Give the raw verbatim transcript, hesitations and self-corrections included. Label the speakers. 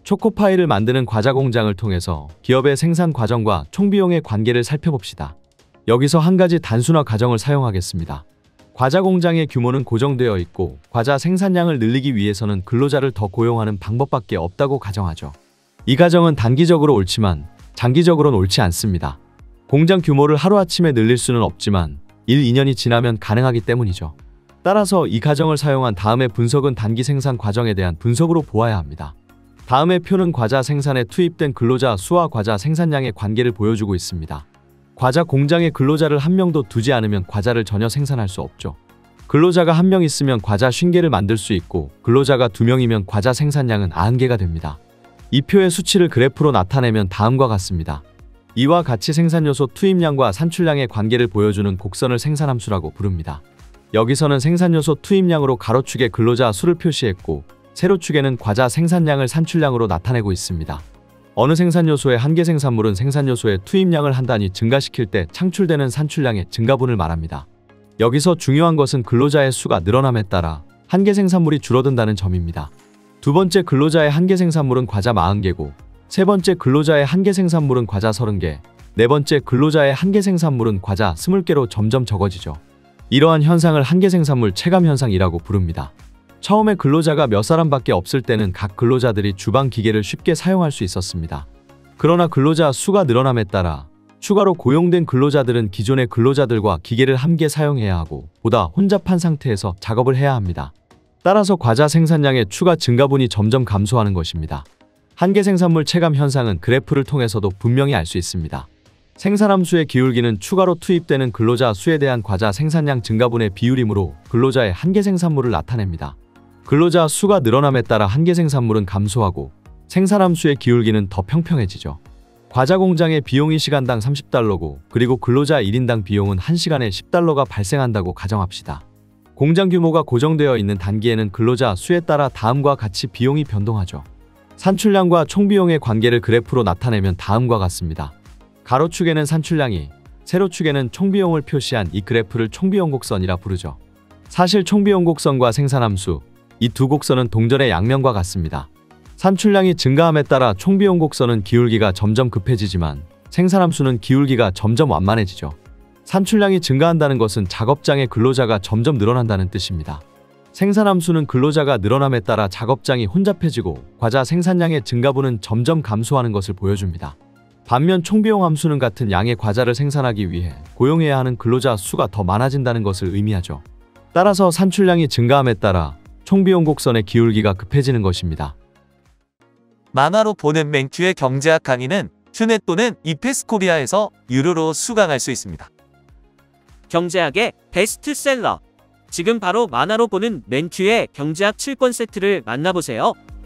Speaker 1: 초코파이를 만드는 과자 공장을 통해서 기업의 생산 과정과 총비용의 관계를 살펴봅시다. 여기서 한 가지 단순화 가정을 사용하겠습니다. 과자 공장의 규모는 고정되어 있고 과자 생산량을 늘리기 위해서는 근로자를 더 고용하는 방법밖에 없다고 가정하죠. 이 가정은 단기적으로 옳지만 장기적으로는 옳지 않습니다. 공장 규모를 하루아침에 늘릴 수는 없지만 일, 이 년이 지나면 가능하기 때문이죠. 따라서 이 가정을 사용한 다음의 분석은 단기 생산 과정에 대한 분석으로 보아야 합니다. 다음의 표는 과자 생산에 투입된 근로자 수와 과자 생산량의 관계를 보여주고 있습니다. 과자 공장에 근로자를 한 명도 두지 않으면 과자를 전혀 생산할 수 없죠. 근로자가 한 명 있으면 과자 오십 개를 만들 수 있고 근로자가 두 명이면 과자 생산량은 구십 개가 됩니다. 이 표의 수치를 그래프로 나타내면 다음과 같습니다. 이와 같이 생산요소 투입량과 산출량의 관계를 보여주는 곡선을 생산함수라고 부릅니다. 여기서는 생산요소 투입량으로 가로축에 근로자 수를 표시했고 세로축에는 과자 생산량을 산출량으로 나타내고 있습니다. 어느 생산요소의 한계 생산물은 생산요소의 투입량을 한 단위 증가시킬 때 창출되는 산출량의 증가분을 말합니다. 여기서 중요한 것은 근로자의 수가 늘어남에 따라 한계 생산물이 줄어든다는 점입니다. 두 번째 근로자의 한계 생산물은 과자 사십 개고 세 번째 근로자의 한계 생산물은 과자 삼십 개, 네 번째 근로자의 한계 생산물은 과자 이십 개로 점점 적어지죠. 이러한 현상을 한계 생산물 체감 현상이라고 부릅니다. 처음에 근로자가 몇 사람밖에 없을 때는 각 근로자들이 주방 기계를 쉽게 사용할 수 있었습니다. 그러나 근로자 수가 늘어남에 따라 추가로 고용된 근로자들은 기존의 근로자들과 기계를 함께 사용해야 하고 보다 혼잡한 상태에서 작업을 해야 합니다. 따라서 과자 생산량의 추가 증가분이 점점 감소하는 것입니다. 한계 생산물 체감 현상은 그래프를 통해서도 분명히 알 수 있습니다. 생산함수의 기울기는 추가로 투입되는 근로자 수에 대한 과자 생산량 증가분의 비율이므로 근로자의 한계 생산물을 나타냅니다. 근로자 수가 늘어남에 따라 한계 생산물은 감소하고 생산함수의 기울기는 더 평평해지죠. 과자 공장의 비용이 시간당 삼십 달러고 그리고 근로자 일 인당 비용은 한 시간에 십 달러가 발생한다고 가정합시다. 공장 규모가 고정되어 있는 단기에는 근로자 수에 따라 다음과 같이 비용이 변동하죠. 산출량과 총비용의 관계를 그래프로 나타내면 다음과 같습니다. 가로축에는 산출량이, 세로축에는 총비용을 표시한 이 그래프를 총비용 곡선이라 부르죠. 사실 총비용 곡선과 생산함수, 이 두 곡선은 동전의 양면과 같습니다. 산출량이 증가함에 따라 총비용 곡선은 기울기가 점점 급해지지만 생산함수는 기울기가 점점 완만해지죠. 산출량이 증가한다는 것은 작업장의 근로자가 점점 늘어난다는 뜻입니다. 생산함수는 근로자가 늘어남에 따라 작업장이 혼잡해지고 과자 생산량의 증가분은 점점 감소하는 것을 보여줍니다. 반면 총비용 함수는 같은 양의 과자를 생산하기 위해 고용해야 하는 근로자 수가 더 많아진다는 것을 의미하죠. 따라서 산출량이 증가함에 따라 총비용 곡선의 기울기가 급해지는 것입니다.
Speaker 2: 만화로 보는 맹튜의 경제학 강의는 튜넷 또는 이페스코리아에서 유료로 수강할 수 있습니다.
Speaker 3: 경제학의 베스트셀러. 지금 바로 만화로 보는 맹튜의 경제학 칠 권 세트를 만나보세요.